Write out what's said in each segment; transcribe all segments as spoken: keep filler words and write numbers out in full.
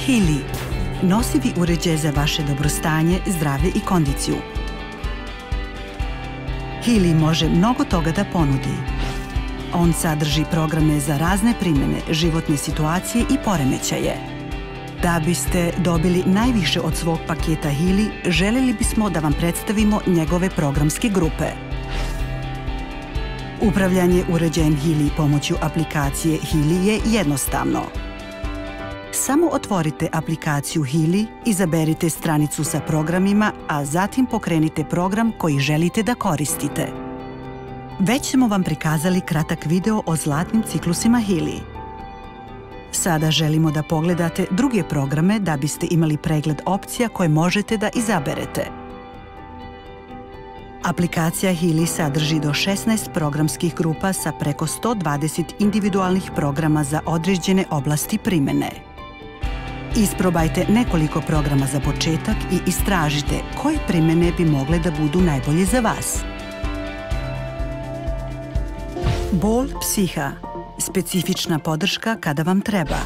Healy, nosivi uređaj za vaše dobrostanje, zdravlje i kondiciju. Healy može mnogo toga da ponudi. On sadrži programe za razne primjene, životne situacije i poremećaje. Da biste dobili najviše od svog paketa Healy, želeli bismo da vam predstavimo njegove programske grupe. Upravljanje uređajem Healy pomoću aplikacije Healy je jednostavno. Samo otvorite aplikaciju Healy, izaberite stranicu sa programima, a zatim pokrenite program koji želite da koristite. Već smo vam prikazali kratak video o zlatnim ciklusima Healy. Sada želimo da pogledate druge programe da biste imali pregled opcija koje možete da izaberete. Aplikacija Healy sadrži do šesnaest programskih grupa sa preko sto dvadeset individualnih programa za određene oblasti primjene. Isprobajte nekoliko programa za početak i istražite koje primjene bi mogle da budu najbolje za vas. Bol psiha. Specifična podrška kada vam treba.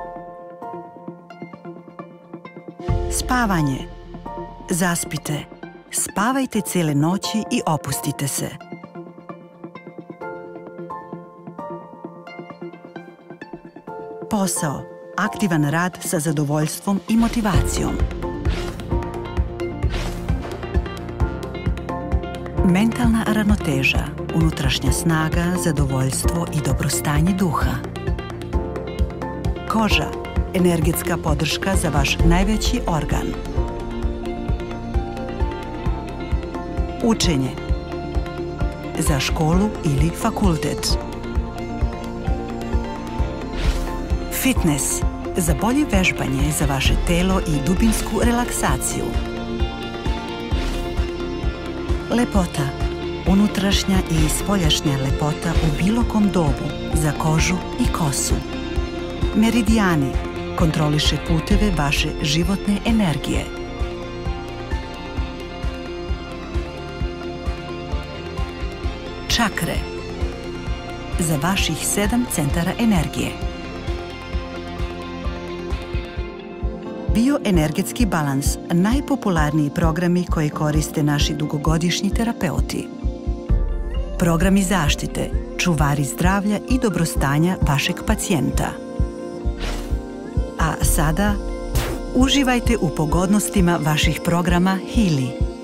Spavanje. Zaspite. Spavajte cele noći i opustite se. Posao. Aktivan rad sa zadovoljstvom i motivacijom. Mentalna ravnoteža, unutrašnja snaga, zadovoljstvo i dobrostanje duha. Koža, energetska podrška za vaš najveći organ. Učenje, za školu ili fakultet. Fitness, za bolje vežbanje za vaše telo i dubinsku relaksaciju. Lepota, unutrašnja i spoljašnja lepota u bilo kom dobu, za kožu i kosu. Meridijani, kontroliše puteve vaše životne energije. Čakre, za vaših sedam centara energije. Bioenergetski balans, najpopularniji programi koje koriste naši dugogodišnji terapeuti. Programi zaštite, čuvari zdravlja i dobrostanja vašeg pacijenta. A sada, uživajte u pogodnostima vaših programa Healy.